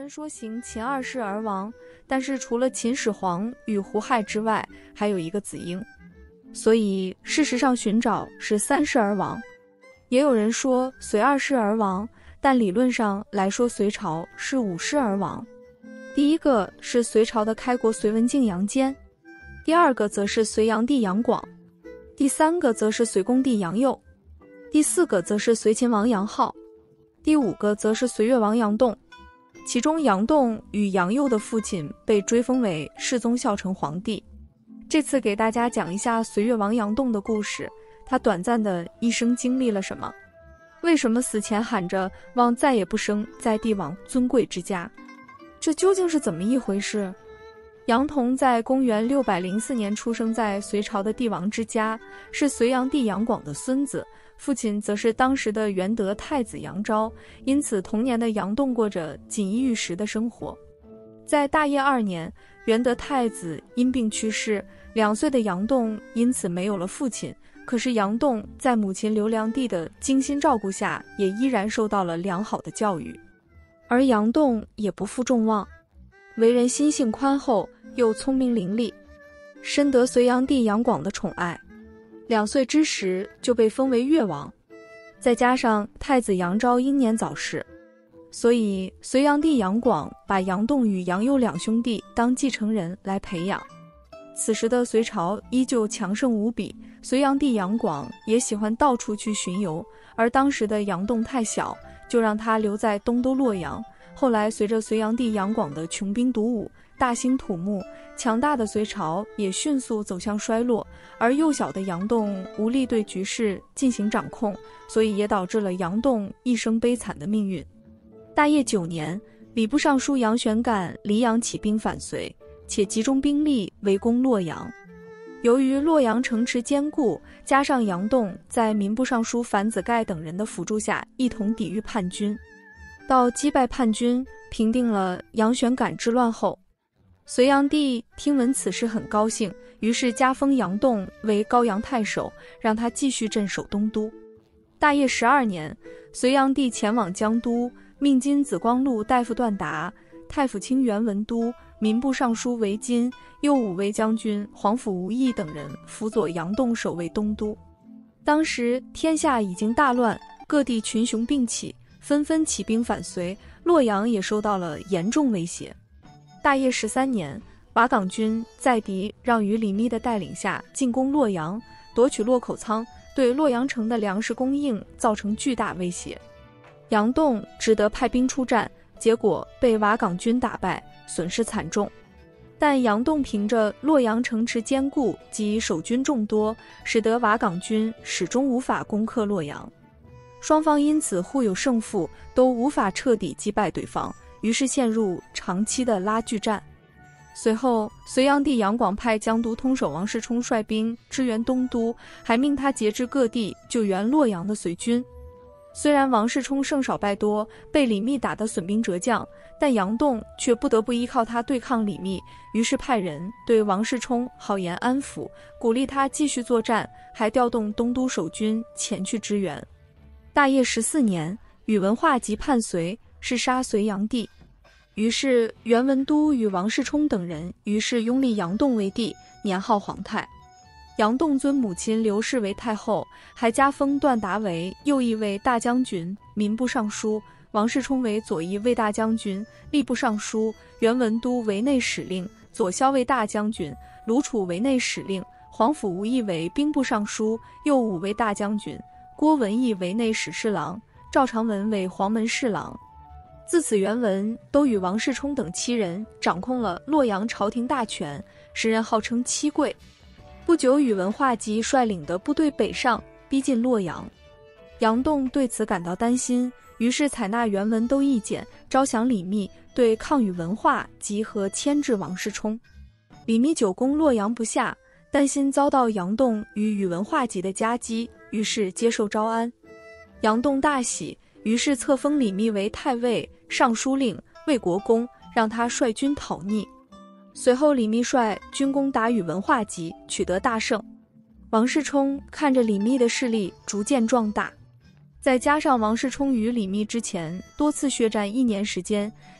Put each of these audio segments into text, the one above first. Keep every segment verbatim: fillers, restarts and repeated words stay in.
然说行秦二世而亡，但是除了秦始皇与胡亥之外，还有一个子婴，所以事实上寻找是三世而亡。也有人说隋二世而亡，但理论上来说隋朝是五世而亡。第一个是隋朝的开国隋文敬杨坚，第二个则是隋炀帝杨广，第三个则是隋恭帝杨佑，第四个则是隋秦王杨浩，第五个则是隋越王杨栋。其中杨栋与杨佑的父亲被追封为世宗孝成皇帝。这次给大家讲一下隋越王杨栋的故事，他短暂的一生经历了什么？为什么死前喊着望再也不生在帝王尊贵之家？这究竟是怎么一回事？杨同在公元六百零四年出生在隋朝的帝王之家，是隋炀帝杨广的孙子，父亲则是当时的元德太子杨昭，因此童年的杨栋过着锦衣玉食的生活。在大业二年，元德太子因病去世，两岁的杨栋因此没有了父亲。可是杨栋在母亲刘良娣的精心照顾下，也依然受到了良好的教育。而杨栋也不负众望，为人心性宽厚，又聪明伶俐，深得隋炀帝杨广的宠爱。两岁之时就被封为越王，再加上太子杨昭英年早逝，所以隋炀帝杨广把杨栋与杨佑两兄弟当继承人来培养。此时的隋朝依旧强盛无比，隋炀帝杨广也喜欢到处去巡游，而当时的杨栋太小，就让他留在东都洛阳。后来随着隋炀帝杨广的穷兵黩武，大兴土木，强大的隋朝也迅速走向衰落，而幼小的杨栋无力对局势进行掌控，所以也导致了杨栋一生悲惨的命运。大业九年，礼部尚书杨玄感黎阳起兵反隋，且集中兵力围攻洛阳。由于洛阳城池坚固，加上杨栋在民部尚书樊子盖等人的辅助下，一同抵御叛军。到击败叛军，平定了杨玄感之乱后，隋炀帝听闻此事很高兴，于是加封杨栋为高阳太守，让他继续镇守东都。大业十二年，隋炀帝前往江都，命金紫光禄大夫段达、太府卿袁文都、民部尚书韦金、右武卫将军皇甫无义等人辅佐杨栋守卫东都。当时天下已经大乱，各地群雄并起，纷纷起兵反隋，洛阳也受到了严重威胁。大业十三年，瓦岗军在敌让与李密的带领下进攻洛阳，夺取洛口仓，对洛阳城的粮食供应造成巨大威胁。杨栋只得派兵出战，结果被瓦岗军打败，损失惨重。但杨栋凭着洛阳城池坚固及守军众多，使得瓦岗军始终无法攻克洛阳。双方因此互有胜负，都无法彻底击败对方，于是陷入长期的拉锯战。随后，隋炀帝杨广派江都通守王世充率兵支援东都，还命他节制各地救援洛阳的隋军。虽然王世充胜少败多，被李密打得损兵折将，但杨栋却不得不依靠他对抗李密，于是派人对王世充好言安抚，鼓励他继续作战，还调动东都守军前去支援。大业十四年，宇文化及叛隋，是杀隋炀帝。于是袁文都与王世充等人于是拥立杨栋为帝，年号皇太。杨栋尊母亲刘氏为太后，还加封段达为右翼卫大将军、民部尚书，王世充为左翼卫大将军、吏部尚书，袁文都为内史令、左骁卫大将军，卢楚为内史令，皇甫无义为兵部尚书，右武为大将军，郭文义为内史侍郎，赵长文为黄门侍郎。自此袁文都与王世充等七人掌控了洛阳朝廷大权，时人号称七贵。不久，宇文化及率领的部队北上，逼近洛阳。杨栋对此感到担心，于是采纳袁文都意见，招降李密，对抗宇文化及和牵制王世充。李密久攻洛阳不下，担心遭到杨栋与宇文化及的夹击，于是接受招安。杨栋大喜，于是册封李密为太尉、尚书令、魏国公，让他率军讨逆。随后李密率军攻打宇文化及，取得大胜。王世充看着李密的势力逐渐壮大，再加上王世充与李密之前多次血战一年时间，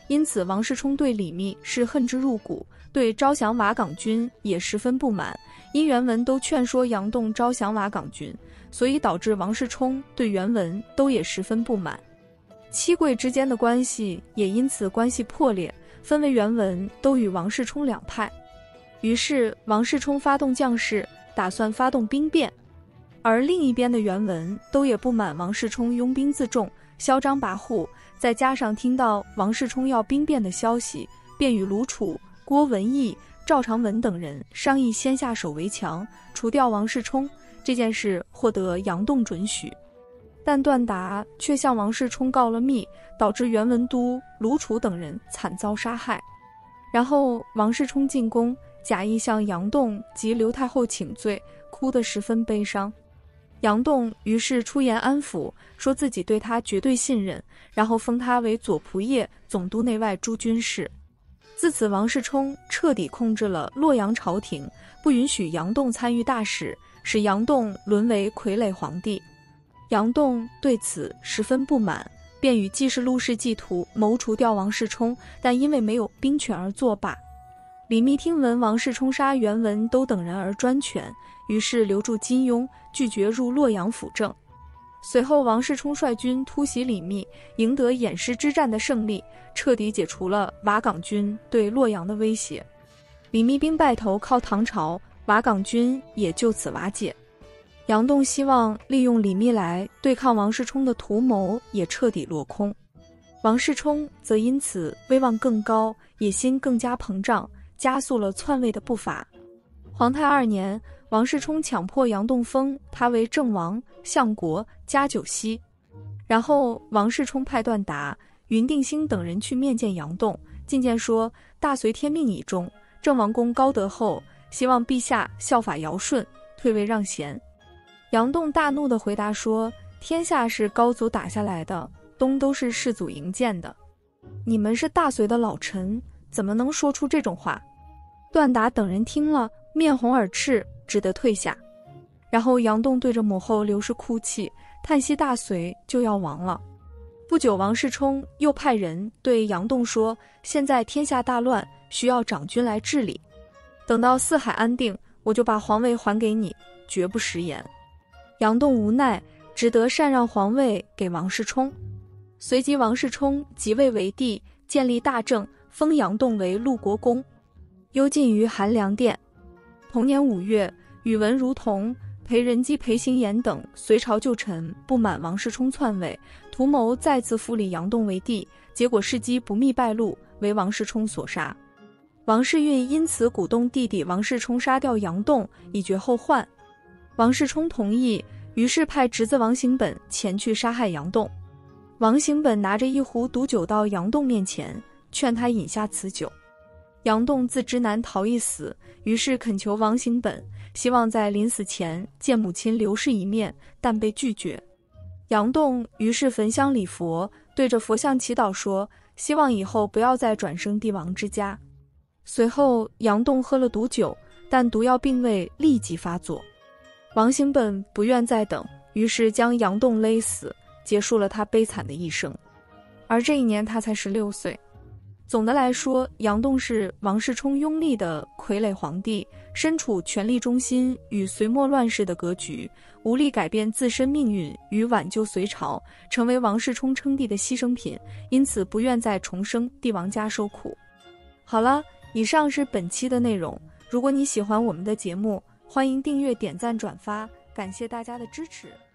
因此王世充对李密是恨之入骨，对招降瓦岗军也十分不满。因袁文都劝说杨栋招降瓦岗军，所以导致王世充对袁文都也十分不满。七贵之间的关系也因此关系破裂，分为袁文都与王世充两派。于是王世充发动将士，打算发动兵变，而另一边的袁文都也不满王世充拥兵自重，嚣张跋扈，再加上听到王世充要兵变的消息，便与卢楚、郭文义、赵长文等人商议先下手为强，除掉王世充。这件事获得杨栋准许，但段达却向王世充告了密，导致袁文都、卢楚等人惨遭杀害。然后王世充进宫，假意向杨栋及刘太后请罪，哭得十分悲伤。杨栋于是出言安抚，说自己对他绝对信任，然后封他为左仆射、总督内外诸军事。自此王世充彻底控制了洛阳朝廷，不允许杨栋参与大事，使杨栋沦为傀儡皇帝。杨栋对此十分不满，便与记事陆氏计图谋除掉王世充，但因为没有兵权而作罢。李密听闻王世充杀袁文都等人而专权，于是留住金庸，拒绝入洛阳辅政。随后王世充率军突袭李密，赢得偃师之战的胜利，彻底解除了瓦岗军对洛阳的威胁。李密兵败投靠唐朝，瓦岗军也就此瓦解。杨栋希望利用李密来对抗王世充的图谋也彻底落空，王世充则因此威望更高，野心更加膨胀，加速了篡位的步伐。皇太二年，王世充强迫杨栋封他为郑王、相国、加九锡。然后王世充派段达、云定兴等人去面见杨栋，进谏说大隋天命已终，郑王功高德厚，希望陛下效法尧舜，退位让贤。杨栋大怒地回答说，天下是高祖打下来的，东都是世祖营建的，你们是大隋的老臣，怎么能说出这种话？段达等人听了，面红耳赤，只得退下。然后杨栋对着母后刘氏哭泣，叹息大隋就要亡了。不久王世充又派人对杨栋说，现在天下大乱，需要长君来治理，等到四海安定，我就把皇位还给你，绝不食言。杨栋无奈，只得禅让皇位给王世充。随即王世充即位为帝，建立大政，封杨栋为陆国公，幽禁于寒凉殿。同年五月，宇文如同、裴仁基、裴行言等隋朝旧臣不满王世充篡位，图谋再次复立杨栋为帝，结果事机不密败露，为王世充所杀。王世运因此鼓动弟弟王世充杀掉杨栋，以绝后患。王世充同意，于是派侄子王行本前去杀害杨栋。王行本拿着一壶毒酒到杨栋面前，劝他饮下此酒。杨栋自知难逃一死，于是恳求王行本，希望在临死前见母亲刘氏一面，但被拒绝。杨栋于是焚香礼佛，对着佛像祈祷说，希望以后不要再转生帝王之家。随后杨栋喝了毒酒，但毒药并未立即发作。王行本不愿再等，于是将杨栋勒死，结束了他悲惨的一生。而这一年他才十六岁。总的来说，杨栋是王世充拥立的傀儡皇帝，身处权力中心与隋末乱世的格局，无力改变自身命运与挽救隋朝，成为王世充称帝的牺牲品，因此不愿再重生帝王家受苦。好了，以上是本期的内容。如果你喜欢我们的节目，欢迎订阅、点赞、转发，感谢大家的支持。